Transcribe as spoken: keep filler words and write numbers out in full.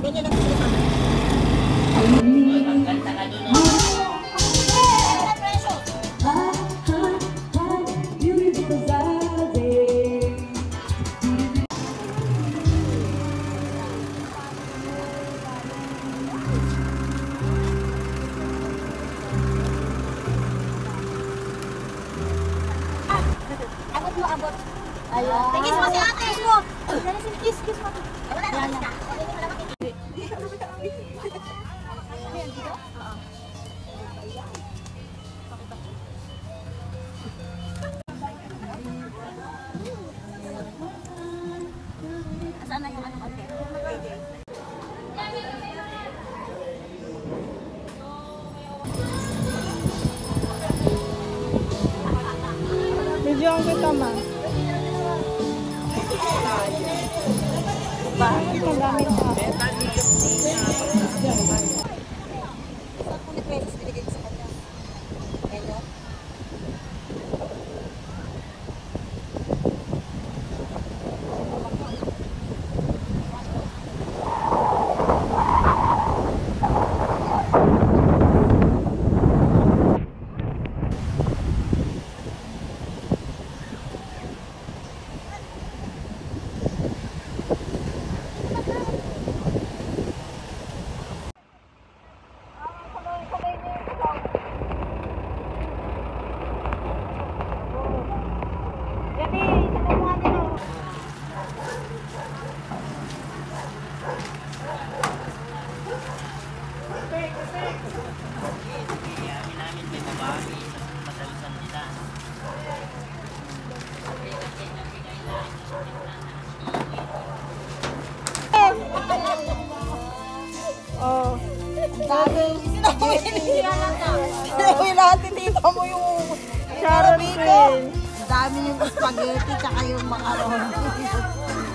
Ganyan lang sila kami. Magkanta ka doon. Abot mo, abot. Ayun. Tingis mo si ate. Kiss mo. Kiss, kiss mo. Wala na. Wala na. Saan na yung ano ate? Video ang kita ma. Bakit ang gamit ka? Saan po ni Pwedis binigay sa kanya? Ganyan? Oh. Sinawi natin dito mo yung Sharon Queen. dami yung spaghetti tsaka yung macaroni.